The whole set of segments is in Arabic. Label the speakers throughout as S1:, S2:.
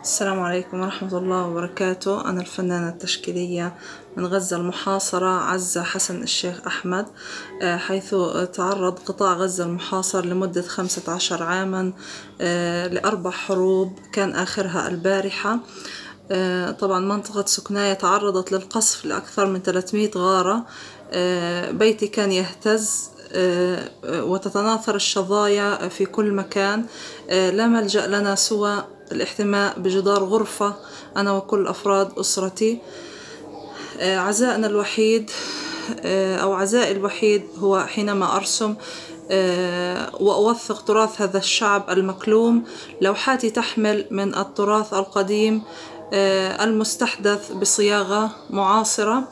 S1: السلام عليكم ورحمة الله وبركاته. أنا الفنانة التشكيلية من غزة المحاصرة عزة حسن الشيخ أحمد، حيث تعرض قطاع غزة المحاصر لمدة 15 عاما لأربع حروب كان آخرها البارحة. طبعا منطقة سكناية تعرضت للقصف لأكثر من 300 غارة. بيتي كان يهتز وتتناثر الشظايا في كل مكان. لا ملجأ لنا سوى الاحتماء بجدار غرفة أنا وكل أفراد أسرتي. عزائنا الوحيد أو عزائي الوحيد هو حينما أرسم وأوثق تراث هذا الشعب المكلوم. لوحاتي تحمل من التراث القديم المستحدث بصياغة معاصرة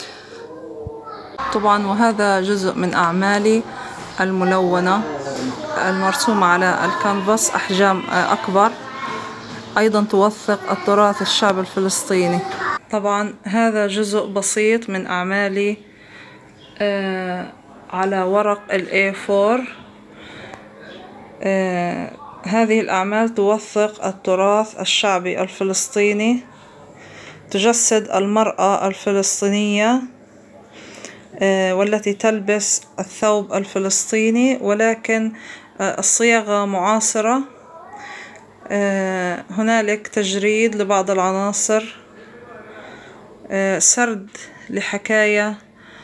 S1: طبعا، وهذا جزء من أعمالي الملونة المرسومة على الكانفاس أحجام أكبر، أيضا توثق التراث الشعب الفلسطيني. طبعا هذا جزء بسيط من أعمالي على ورق A4. هذه الأعمال توثق التراث الشعبي الفلسطيني، تجسد المرأة الفلسطينية والتي تلبس الثوب الفلسطيني، ولكن الصياغة معاصرة. هنالك تجريد لبعض العناصر، سرد لحكاية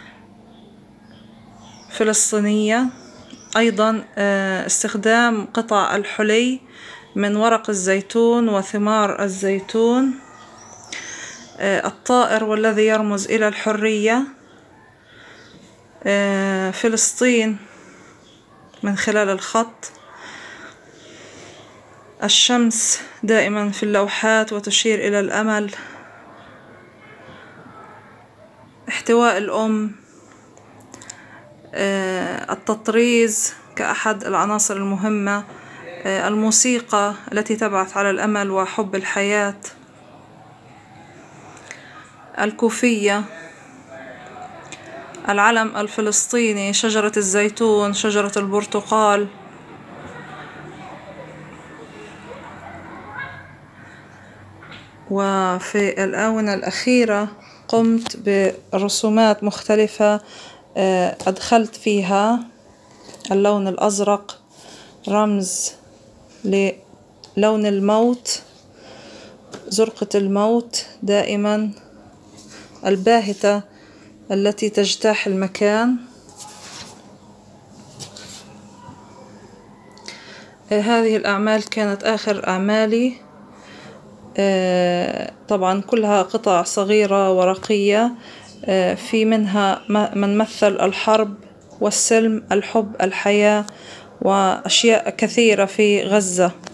S1: فلسطينية، أيضا استخدام قطع الحلي من ورق الزيتون وثمار الزيتون، الطائر والذي يرمز إلى الحرية، فلسطين من خلال الخط، الشمس دائما في اللوحات وتشير إلى الأمل، احتواء الأم، التطريز كأحد العناصر المهمة، الموسيقى التي تبعث على الأمل وحب الحياة، الكوفية، العلم الفلسطيني، شجرة الزيتون، شجرة البرتقال. وفي الآونة الأخيرة قمت برسومات مختلفة أدخلت فيها اللون الأزرق، رمز للون الموت، زرقة الموت دائما الباهتة التي تجتاح المكان. هذه الأعمال كانت آخر أعمالي، طبعا كلها قطع صغيرة ورقية، في منها من مثل الحرب والسلم، الحب، الحياة، وأشياء كثيرة في غزة.